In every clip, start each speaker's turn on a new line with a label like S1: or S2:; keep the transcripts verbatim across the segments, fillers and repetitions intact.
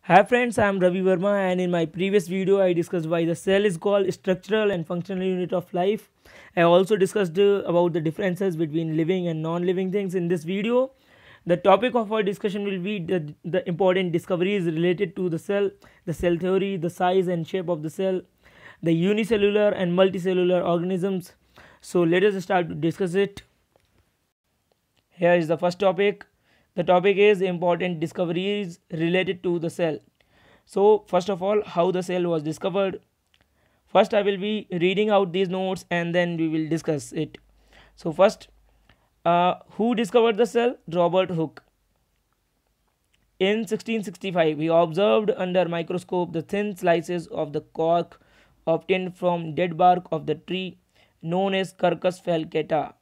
S1: Hi friends, I am Ravi Verma, and in my previous video I discussed why the cell is called structural and functional unit of life. I also discussed uh, about the differences between living and non-living things. In this video, the topic of our discussion will be the, the important discoveries related to the cell, the cell theory, the size and shape of the cell, the unicellular and multicellular organisms. So let us start to discuss it. Here is the first topic. The topic is important discoveries related to the cell. So, first of all, how the cell was discovered. First, I will be reading out these notes and then we will discuss it. So, first, uh, who discovered the cell? Robert Hooke. In sixteen sixty-five, he observed under microscope the thin slices of the cork obtained from dead bark of the tree known as Quercus falcata.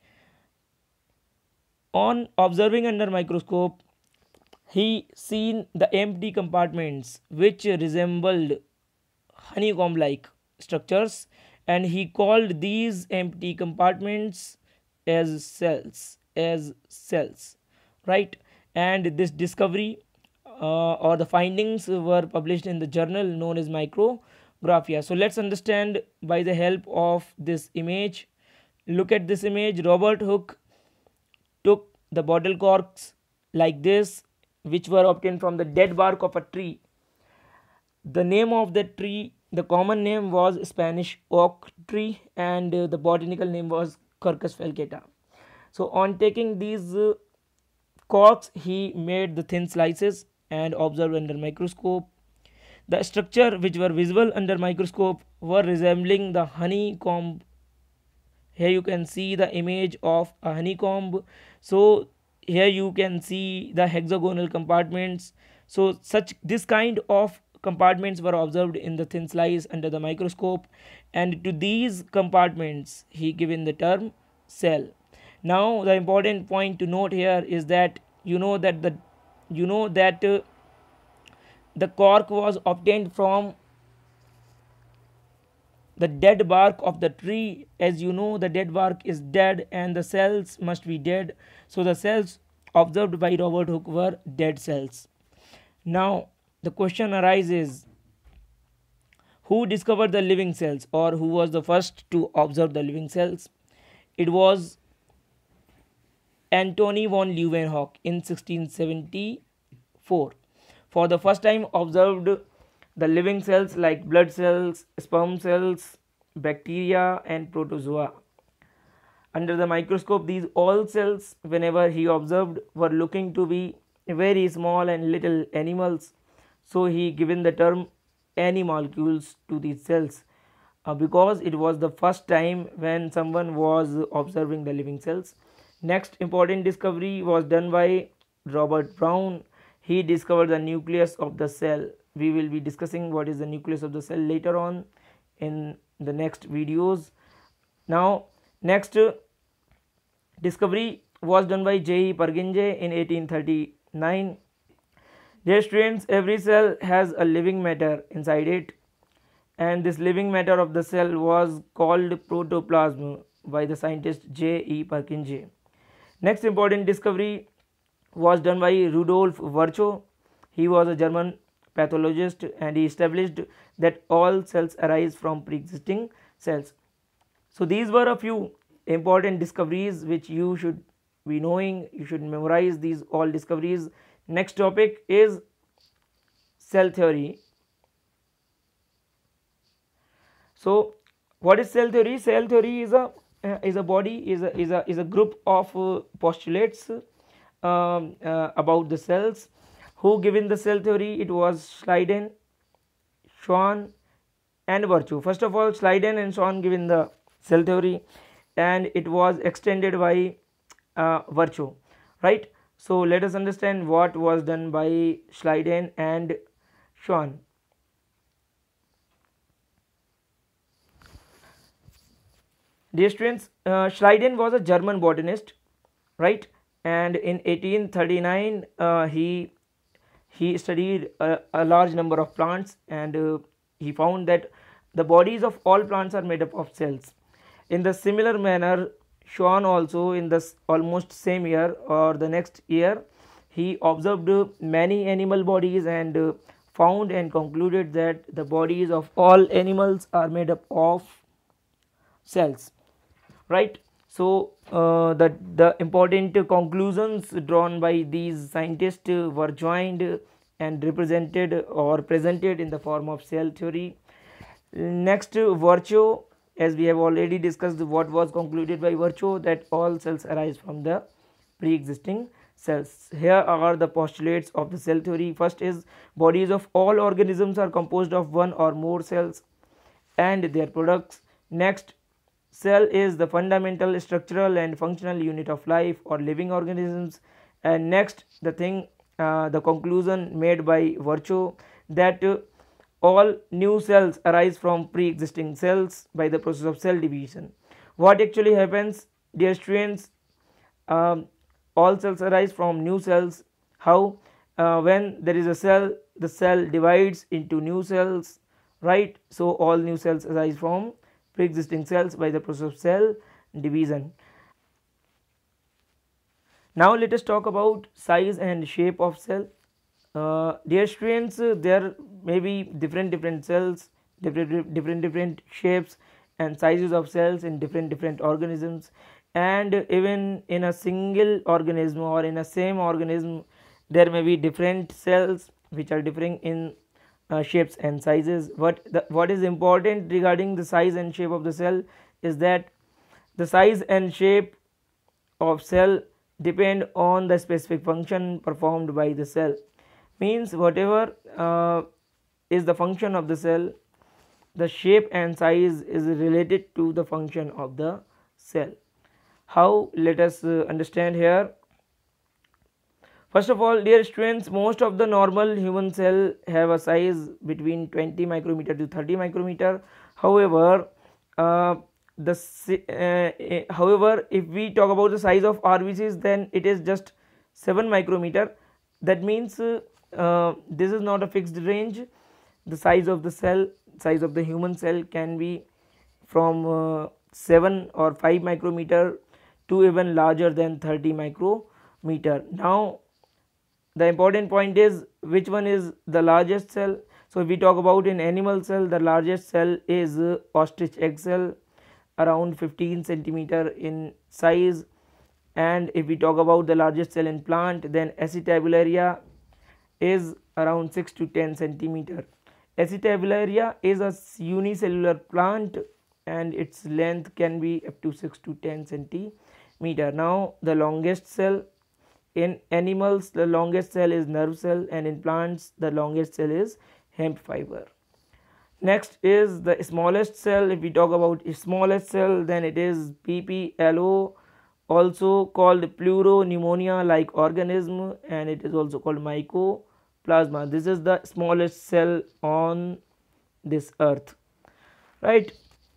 S1: On observing under microscope, he seen the empty compartments which resembled honeycomb like structures, and he called these empty compartments as cells as cells right. And this discovery uh, or the findings were published in the journal known as Micrographia. So let's understand by the help of this image. Look at this image. Robert Hooke took the bottle corks like this, which were obtained from the dead bark of a tree. The name of the tree, the common name was Spanish oak tree, and uh, the botanical name was Quercus falcata. So on taking these uh, corks, he made the thin slices and observed under microscope. The structure which were visible under microscope were resembling the honeycomb. Here you can see the image of a honeycomb. So here you can see the hexagonal compartments. So such this kind of compartments were observed in the thin slice under the microscope, and to these compartments he given the term cell. Now the important point to note here is that you know that the you know that uh, the cork was obtained from the dead bark of the tree. As you know, the dead bark is dead and the cells must be dead, so the cells observed by Robert Hooke were dead cells. Now the question arises, who discovered the living cells, or who was the first to observe the living cells? It was Antony von Leeuwenhoek in sixteen seventy-four. For the first time observed the living cells like blood cells, sperm cells, bacteria and protozoa. Under the microscope, these all cells, whenever he observed, were looking to be very small and little animals. So he given the term animalcules to these cells uh, because it was the first time when someone was observing the living cells. Next important discovery was done by Robert Brown. He discovered the nucleus of the cell. We will be discussing what is the nucleus of the cell later on in the next videos. Now next uh, discovery was done by J E Purkinje in eighteen thirty-nine. Dear students, every cell has a living matter inside it, and this living matter of the cell was called protoplasm by the scientist J E Purkinje. Next important discovery was done by Rudolf Virchow. He was a German pathologist and he established that all cells arise from pre-existing cells. So these were a few important discoveries which you should be knowing. You should memorize these all discoveries. Next topic is cell theory. So what is cell theory? Cell theory is a uh, is a body is a is a is a group of uh, postulates um, uh, about the cells. Who given the cell theory? It was Schleiden, Schwann and Virchow. First of all, Schleiden and Schwann given the cell theory, and it was extended by uh, Virchow, right? So let us understand what was done by Schleiden and Schwann. Dear students, uh, Schleiden was a German botanist, right? And in eighteen thirty-nine, uh, he he studied a, a large number of plants, and uh, he found that the bodies of all plants are made up of cells. In the similar manner, Schwann also in the almost same year or the next year, he observed many animal bodies and found and concluded that the bodies of all animals are made up of cells, right? So uh, the the important conclusions drawn by these scientists were joined and represented or presented in the form of cell theory. Next, Virchow, as we have already discussed what was concluded by Virchow, that all cells arise from the pre-existing cells. Here are the postulates of the cell theory. First is, bodies of all organisms are composed of one or more cells and their products. Next, cell is the fundamental structural and functional unit of life or living organisms. And next, the thing uh, the conclusion made by Virchow, that uh, all new cells arise from pre-existing cells by the process of cell division. What actually happens, dear students? Um, all cells arise from new cells. How? Uh, when there is a cell, the cell divides into new cells, right? So all new cells arise from pre-existing cells by the process of cell division. Now let us talk about size and shape of cell. Uh, dear students, uh, there may be different different cells, different different different shapes and sizes of cells in different different organisms, and even in a single organism or in a same organism there may be different cells which are differing in uh, shapes and sizes. What the, what is important regarding the size and shape of the cell is that the size and shape of cell depend on the specific function performed by the cell. Means whatever uh, is the function of the cell, the shape and size is related to the function of the cell. How? Let us uh, understand here. First of all, dear students, most of the normal human cell have a size between twenty micrometer to thirty micrometer. However, uh, the uh, however if we talk about the size of R B Cs, then it is just seven micrometer. That means uh, uh, this is not a fixed range. The size of the cell, size of the human cell can be from uh, seven or five micrometer to even larger than thirty micrometer. Now the important point is which one is the largest cell. So if we talk about in animal cell, the largest cell is uh, ostrich egg cell, around fifteen centimeter in size. And if we talk about the largest cell in plant, then Acetabularia is around six to ten centimeter. Acetabularia is a unicellular plant and its length can be up to six to ten centimeter. Now the longest cell in animals, the longest cell is nerve cell, and in plants the longest cell is hemp fiber. Next is the smallest cell. If we talk about smallest cell, then it is P P L O, also called pleuropneumonia like organism, and it is also called mycoplasma. This is the smallest cell on this earth, right?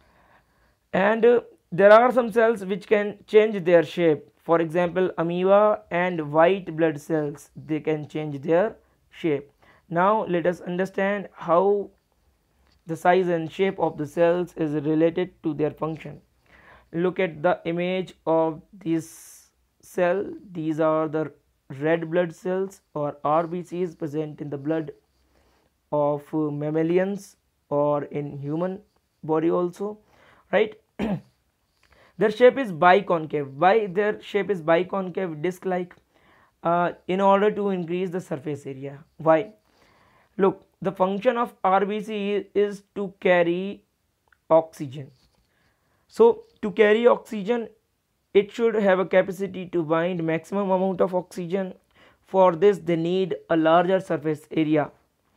S1: And uh, there are some cells which can change their shape. For example, amoeba and white blood cells, they can change their shape. Now let us understand how the size and shape of the cells is related to their function. Look at the image of this cell. These are the red blood cells or R B Cs present in the blood of uh, mammalians or in human body also, right? Their shape is biconcave. Why their shape is biconcave, disc like? Uh, in order to increase the surface area. Why? Look, the function of R B C is to carry oxygen. So to carry oxygen, it should have a capacity to bind maximum amount of oxygen. For this they need a larger surface area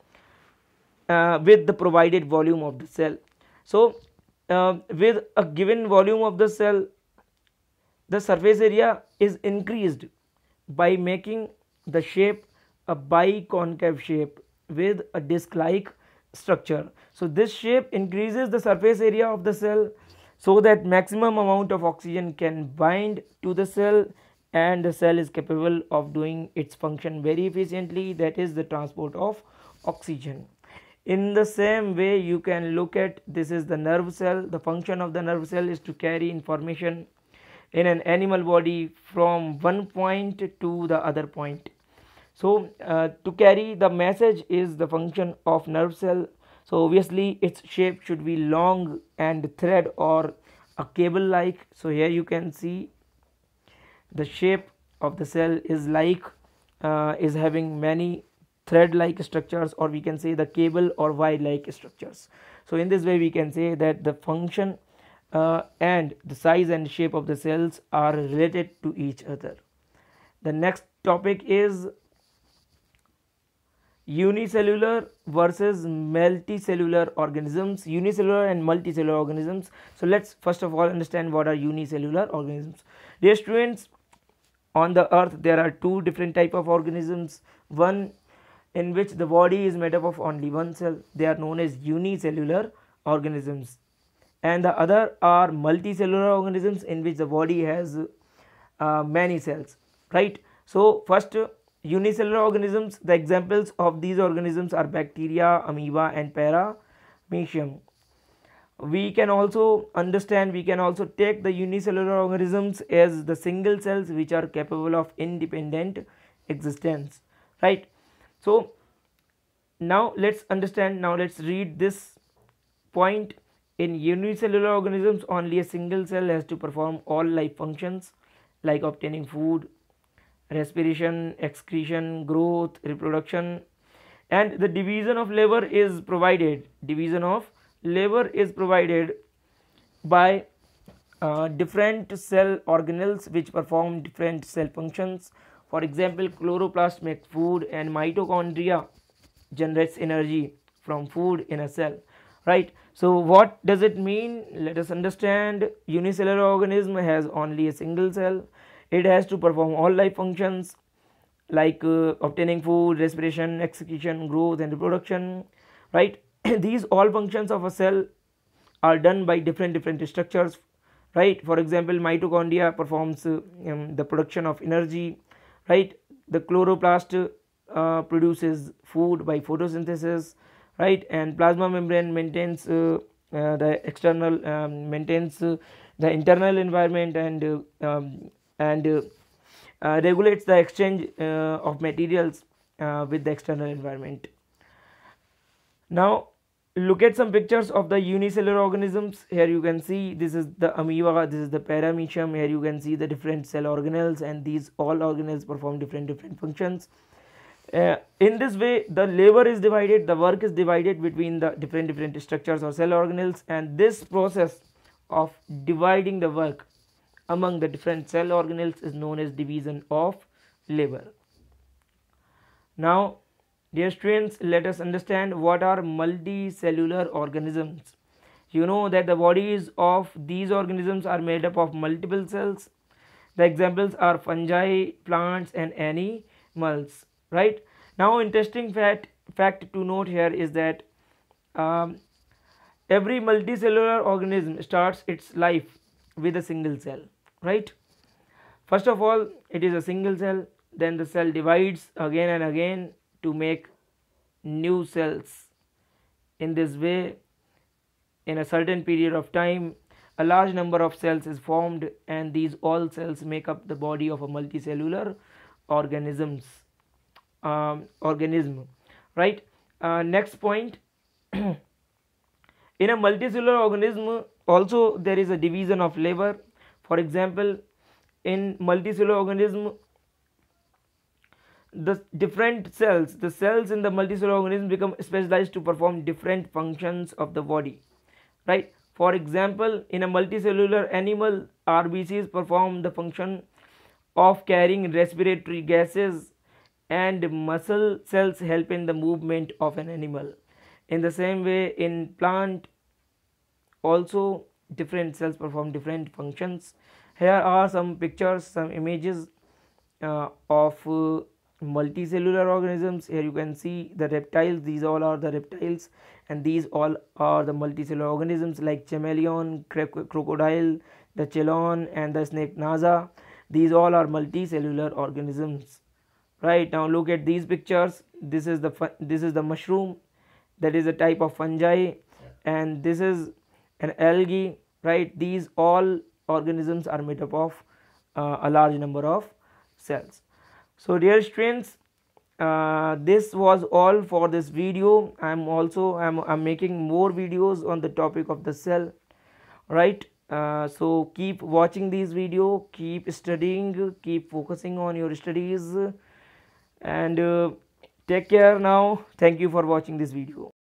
S1: uh, with the provided volume of the cell. So uh, with a given volume of the cell, the surface area is increased by making the shape a biconcave shape with a disc like structure. So this shape increases the surface area of the cell so that maximum amount of oxygen can bind to the cell, and the cell is capable of doing its function very efficiently, that is the transport of oxygen. In the same way, you can look at, this is the nerve cell. The function of the nerve cell is to carry information in an animal body from one point to the other point. So uh, to carry the message is the function of nerve cell. So obviously its shape should be long and thread or a cable like. So here you can see the shape of the cell is like uh, is having many thread like structures, or we can say the cable or wire like structures. So in this way we can say that the function uh, and the size and shape of the cells are related to each other. The next topic is unicellular versus multicellular organisms. Unicellular and multicellular organisms. So let's first of all understand what are unicellular organisms. Dear students, on the earth there are two different type of organisms. One in which the body is made up of only one cell, they are known as unicellular organisms, and the other are multicellular organisms in which the body has uh, many cells, right? So first, uh, unicellular organisms, the examples of these organisms are bacteria, amoeba and paramecium. We can also understand, we can also take the unicellular organisms as the single cells which are capable of independent existence, right? So now let's understand, now let's read this point. In unicellular organisms, only a single cell has to perform all life functions like obtaining food, respiration, excretion, growth, reproduction, and the division of labor is provided. Division of labor is provided by uh, different cell organelles which perform different cell functions. For example, chloroplast makes food and mitochondria generates energy from food in a cell, right? So what does it mean? Let us understand. Unicellular organism has only a single cell. It has to perform all life functions like uh, obtaining food, respiration, excretion, growth and reproduction, right? These all functions of a cell are done by different different structures, right? For example, mitochondria performs uh, um, the production of energy, right? The chloroplast uh, produces food by photosynthesis, right? And plasma membrane maintains uh, uh, the external um, maintains uh, the internal environment and uh, um, and uh, uh, regulates the exchange uh, of materials uh, with the external environment. Now look at some pictures of the unicellular organisms. Here you can see this is the amoeba, this is the paramecium. Here you can see the different cell organelles, and these all organelles perform different different functions. Uh, in this way the labor is divided, the work is divided between the different different structures or cell organelles, and this process of dividing the work among the different cell organelles is known as division of labor. Now dear students, let us understand what are multicellular organisms. You know that the bodies of these organisms are made up of multiple cells. The examples are fungi, plants and animals, right? Now interesting fact fact to note here is that um, every multicellular organism starts its life with a single cell, right? First of all, it is a single cell, then the cell divides again and again to make new cells. In this way, in a certain period of time, a large number of cells is formed, and these all cells make up the body of a multicellular organisms um, organism, right? Uh, next point. In a multicellular organism also there is a division of labor. For example, in multicellular organism, the different cells, the cells in the multicellular organism become specialized to perform different functions of the body, right? For example, in a multicellular animal, R B Cs perform the function of carrying respiratory gases, and muscle cells help in the movement of an animal. In the same way, in plant also different cells perform different functions. Here are some pictures, some images uh, of uh, multicellular organisms. Here you can see the reptiles, these all are the reptiles, and these all are the multicellular organisms like chameleon, crocodile, the chelon and the snake Naza. These all are multicellular organisms, right? Now look at these pictures. This is the this is the mushroom, that is a type of fungi, and this is an algae, right? These all organisms are made up of uh, a large number of cells. So dear students, uh, this was all for this video. I'm also I'm, I'm making more videos on the topic of the cell, right? Uh, so keep watching these video, keep studying, keep focusing on your studies, and uh, take care now. Thank you for watching this video.